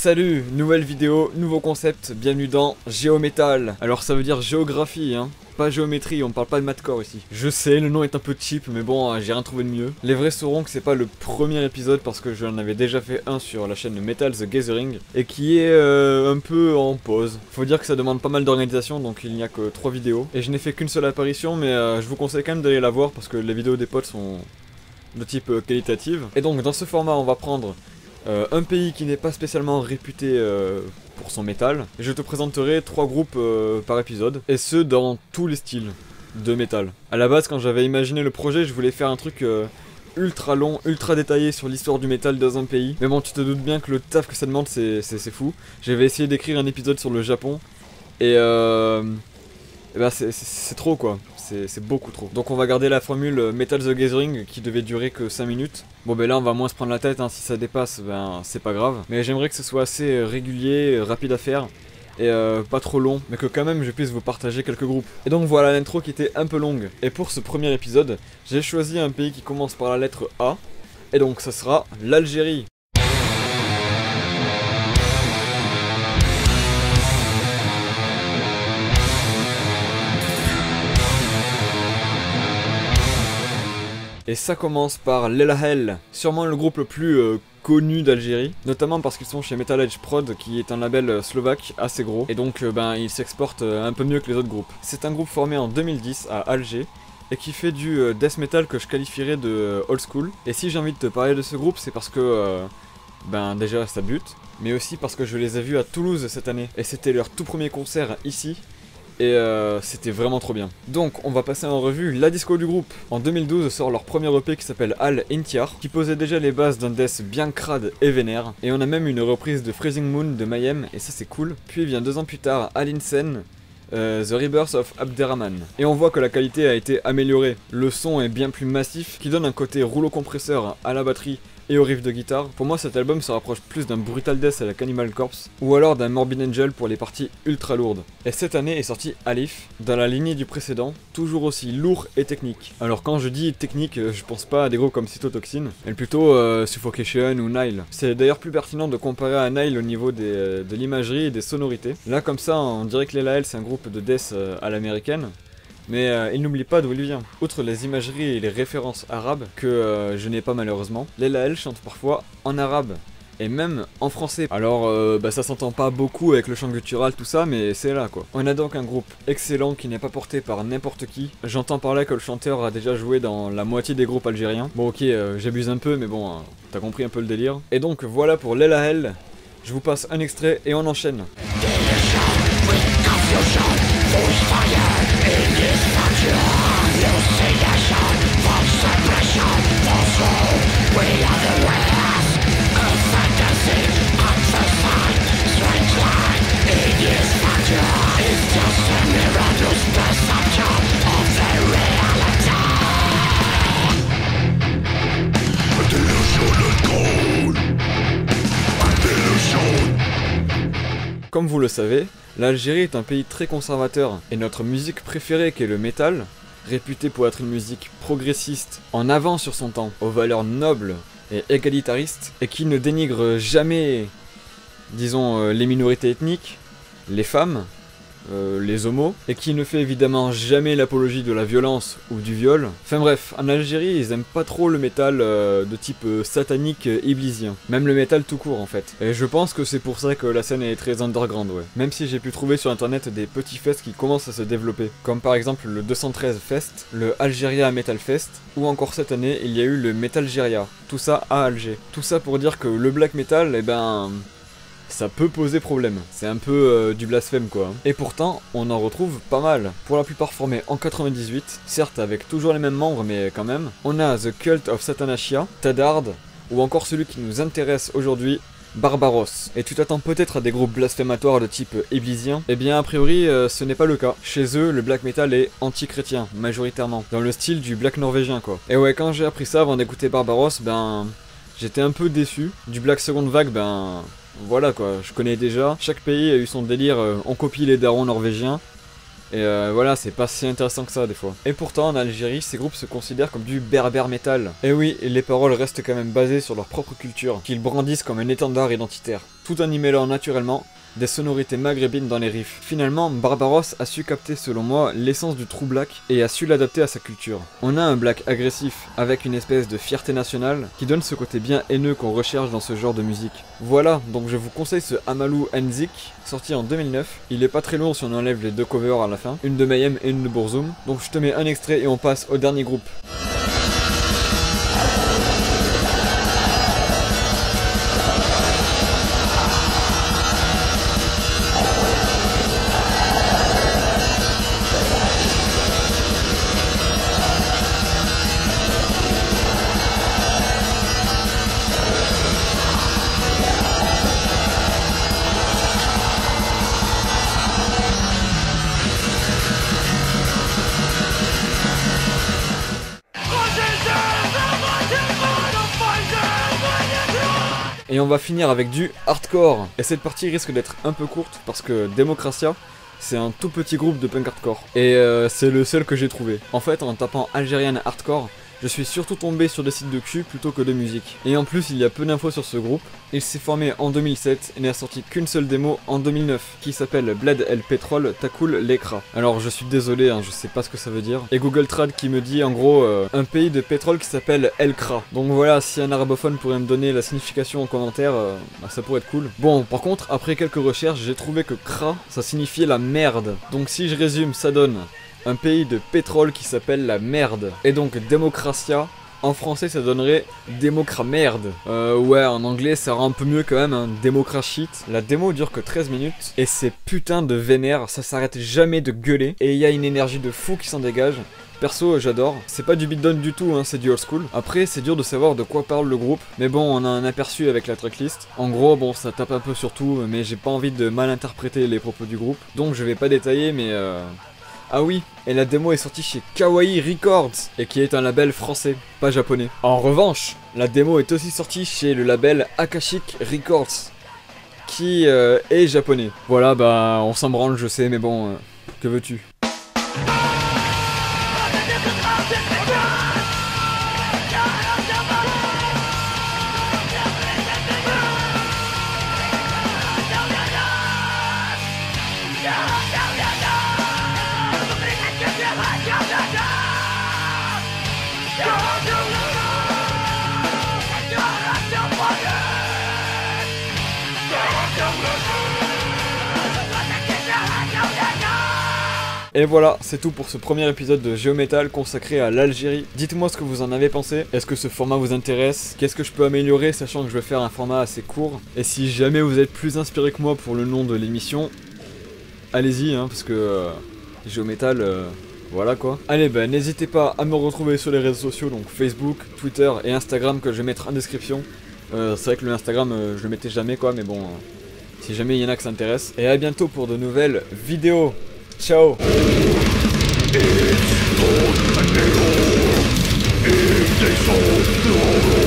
Salut, nouvelle vidéo, nouveau concept, bienvenue dans Géométal. Alors ça veut dire géographie hein, pas géométrie, on parle pas de mathcore ici. Je sais, le nom est un peu cheap mais bon, j'ai rien trouvé de mieux. Les vrais sauront que c'est pas le premier épisode parce que j'en avais déjà fait un sur la chaîne Metal the Gathering et qui est un peu en pause. Faut dire que ça demande pas mal d'organisation donc il n'y a que 3 vidéos. Et je n'ai fait qu'une seule apparition mais je vous conseille quand même d'aller la voir parce que les vidéos des potes sont de type qualitative. Et donc dans ce format on va prendre un pays qui n'est pas spécialement réputé pour son métal. Je te présenterai 3 groupes par épisode, et ce dans tous les styles de métal. A la base quand j'avais imaginé le projet je voulais faire un truc ultra long, ultra détaillé sur l'histoire du métal dans un pays. Mais bon tu te doutes bien que le taf que ça demande c'est fou. J'avais essayé d'écrire un épisode sur le Japon et bah c'est trop quoi. C'est beaucoup trop. Donc on va garder la formule Metal the Gathering qui devait durer que 5 minutes. Bon ben là on va moins se prendre la tête hein, si ça dépasse ben c'est pas grave. Mais j'aimerais que ce soit assez régulier, rapide à faire et pas trop long, mais que quand même je puisse vous partager quelques groupes. Et donc voilà l'intro qui était un peu longue. Et pour ce premier épisode, j'ai choisi un pays qui commence par la lettre A. Et donc ça sera l'Algérie. Et ça commence par Lelahel, sûrement le groupe le plus connu d'Algérie, notamment parce qu'ils sont chez Metal Edge Prod, qui est un label slovaque assez gros, et donc ils s'exportent un peu mieux que les autres groupes. C'est un groupe formé en 2010 à Alger, et qui fait du death metal que je qualifierais de old school. Et si j'ai envie de te parler de ce groupe, c'est parce que, déjà ça bute, mais aussi parce que je les ai vus à Toulouse cette année, et c'était leur tout premier concert ici. Et c'était vraiment trop bien. Donc on va passer en revue la disco du groupe. En 2012 sort leur premier EP qui s'appelle Al Intiar, qui posait déjà les bases d'un death bien crade et vénère. Et on a même une reprise de Freezing Moon de Mayhem, et ça c'est cool. Puis vient 2 ans plus tard Al Insen, The Rebirth of Abderrahman. Et on voit que la qualité a été améliorée. Le son est bien plus massif, qui donne un côté rouleau compresseur à la batterie et au riff de guitare. Pour moi cet album se rapproche plus d'un Brutal Death à la Cannibal Corpse, ou alors d'un Morbid Angel pour les parties ultra lourdes. Et cette année est sorti Alif, dans la lignée du précédent, toujours aussi lourd et technique. Alors quand je dis technique, je pense pas à des groupes comme Cytotoxin, mais plutôt Suffocation ou Nile. C'est d'ailleurs plus pertinent de comparer à Nile au niveau de l'imagerie et des sonorités. Là comme ça on dirait que Lelahel c'est un groupe de death à l'américaine. Mais il n'oublie pas d'où il vient. Outre les imageries et les références arabes, que je n'ai pas malheureusement, Lelahel chante parfois en arabe, et même en français. Alors ça s'entend pas beaucoup avec le chant guttural tout ça, mais c'est là quoi. On a donc un groupe excellent qui n'est pas porté par n'importe qui. J'entends par là que le chanteur a déjà joué dans la moitié des groupes algériens. Bon ok, j'abuse un peu, mais bon, t'as compris un peu le délire. Et donc voilà pour Lelahel. Je vous passe un extrait et on enchaîne. Comme vous le savez, l'Algérie est un pays très conservateur, et notre musique préférée qui est le métal, réputée pour être une musique progressiste, en avant sur son temps, aux valeurs nobles et égalitaristes, et qui ne dénigre jamais, disons, les minorités ethniques, les femmes, les homos, et qui ne fait évidemment jamais l'apologie de la violence ou du viol. Enfin bref, en Algérie ils aiment pas trop le métal de type satanique iblisien, même le métal tout court en fait. Et je pense que c'est pour ça que la scène est très underground, ouais. Même si j'ai pu trouver sur internet des petits fests qui commencent à se développer, comme par exemple le 213 Fest, le Algeria Metal Fest, ou encore cette année il y a eu le Metalgeria, tout ça à Alger. Tout ça pour dire que le black metal, ça peut poser problème, c'est un peu du blasphème quoi. Et pourtant, on en retrouve pas mal, pour la plupart formés en 98, certes avec toujours les mêmes membres mais quand même. On a The Cult of Satanachia, Tadard, ou encore celui qui nous intéresse aujourd'hui, Barbaros. Et tu t'attends peut-être à des groupes blasphématoires de type iblisien, et bien a priori ce n'est pas le cas. Chez eux, le black metal est anti-chrétien, majoritairement, dans le style du black norvégien quoi. Et ouais, quand j'ai appris ça avant d'écouter Barbaros, j'étais un peu déçu. Du black seconde vague, voilà quoi, je connais déjà. Chaque pays a eu son délire, on copie les darons norvégiens. Et voilà, c'est pas si intéressant que ça des fois. Et pourtant en Algérie, ces groupes se considèrent comme du berbère metal. Et oui, les paroles restent quand même basées sur leur propre culture, qu'ils brandissent comme un étendard identitaire, tout en y mêlant naturellement des sonorités maghrébines dans les riffs. Finalement, Barbaros a su capter selon moi l'essence du true black et a su l'adapter à sa culture. On a un black agressif, avec une espèce de fierté nationale, qui donne ce côté bien haineux qu'on recherche dans ce genre de musique. Voilà, donc je vous conseille ce Amalou Nzik, sorti en 2009. Il est pas très lourd si on enlève les deux covers à la fin, une de Mayhem et une de Bourzoum. Donc je te mets un extrait et on passe au dernier groupe. Et on va finir avec du hardcore. Et cette partie risque d'être un peu courte parce que Democratia, c'est un tout petit groupe de punk hardcore. Et c'est le seul que j'ai trouvé. En fait, en tapant Algérienne hardcore, je suis surtout tombé sur des sites de cul plutôt que de musique. Et en plus, il y a peu d'infos sur ce groupe. Il s'est formé en 2007 et n'a sorti qu'une seule démo en 2009, qui s'appelle Bled El Petrol Takoul Lekra. Alors je suis désolé, hein, je sais pas ce que ça veut dire. Et Google Trad qui me dit en gros un pays de pétrole qui s'appelle El Kra. Donc voilà, si un arabophone pourrait me donner la signification en commentaire, bah, ça pourrait être cool. Bon, par contre, après quelques recherches, j'ai trouvé que Kra, ça signifiait la merde. Donc si je résume, ça donne un pays de pétrole qui s'appelle la merde. Et donc Democratia, en français ça donnerait démocra-merde. Ouais, en anglais ça rend un peu mieux quand même, hein, démocra-shit. La démo dure que 13 minutes, et c'est putain de vénère, ça s'arrête jamais de gueuler, et il y a une énergie de fou qui s'en dégage. Perso, j'adore. C'est pas du beatdown du tout, hein, c'est du old school. Après, c'est dur de savoir de quoi parle le groupe, mais bon, on a un aperçu avec la tracklist. En gros, bon, ça tape un peu sur tout, mais j'ai pas envie de mal interpréter les propos du groupe, donc je vais pas détailler, mais ah oui, et la démo est sortie chez Kawaii Records, et qui est un label français, pas japonais. En revanche, la démo est aussi sortie chez le label Akashic Records, qui est japonais. Voilà, bah on s'en branle, je sais, mais bon, que veux-tu ? Et voilà, c'est tout pour ce premier épisode de Géométal consacré à l'Algérie. Dites-moi ce que vous en avez pensé. Est-ce que ce format vous intéresse? Qu'est-ce que je peux améliorer, sachant que je vais faire un format assez court? Et si jamais vous êtes plus inspiré que moi pour le nom de l'émission, allez-y, hein, parce que Géométal, voilà quoi. Allez, bah n'hésitez pas à me retrouver sur les réseaux sociaux, donc Facebook, Twitter et Instagram, que je vais mettre en description. C'est vrai que le Instagram, je le mettais jamais quoi, mais bon, si jamais il y en a que ça intéresse. Et à bientôt pour de nouvelles vidéos. Ciao. It's